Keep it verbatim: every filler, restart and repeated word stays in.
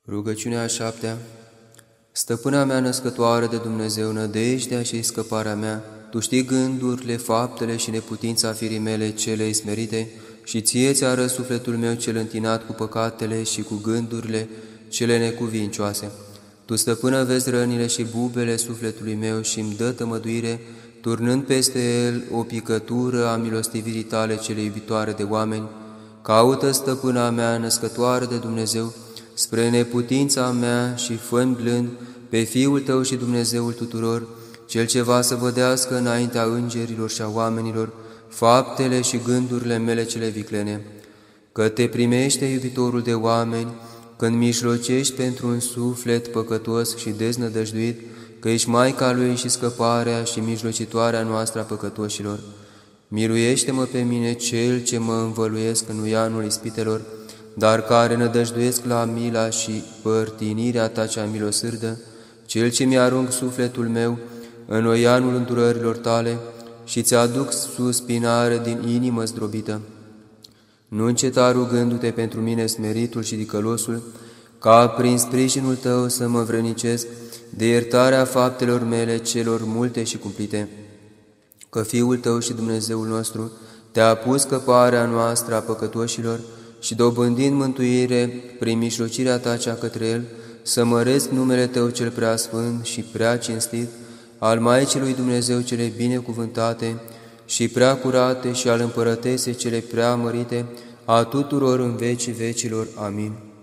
Rugăciunea a șaptea. Stăpâna mea născătoare de Dumnezeu, nădejdea și scăparea mea, Tu știi gândurile, faptele și neputința firii mele cele smerite, și Ție ți-arăt sufletul meu cel întinat cu păcatele și cu gândurile cele necuvincioase. Tu, stăpână, vezi rănile și bubele sufletului meu și îmi dă tămăduire, turnând peste el o picătură a milostivirii Tale cele iubitoare de oameni. Caută, stăpâna mea, născătoare de Dumnezeu, spre neputința mea și fă-mi blând pe Fiul Tău și Dumnezeul tuturor, Cel ce va să vădească înaintea îngerilor și a oamenilor faptele și gândurile mele cele viclene. Că Te primește, iubitorul de oameni, când mijlocești pentru un suflet păcătos și deznădăjduit, că ești Maica Lui și scăparea și mijlocitoarea noastră a păcătoșilor. Miluiește-mă pe mine, cel ce mă învăluiesc în uianul ispitelor, dar care nădăjduiesc la mila și părtinirea Ta cea milosârdă, Cel ce mi-arunc sufletul meu în oianul îndurărilor Tale și ți-aduc suspinare din inimă zdrobită. Nu înceta rugându-Te pentru mine smeritul și ticălosul, ca prin sprijinul Tău să mă vrănicesc de iertarea faptelor mele celor multe și cumplite. Că Fiul Tău și Dumnezeul nostru Te-a pus scăparea noastră a păcătoșilor și dobândind mântuire prin mijlocirea Ta cea către El, să măresc numele Tău cel prea sfânt și prea cinstit, al Maicii lui Dumnezeu cele binecuvântate și prea curate și al Împărătesei cele prea mărite, a tuturor în vecii vecilor. Amin.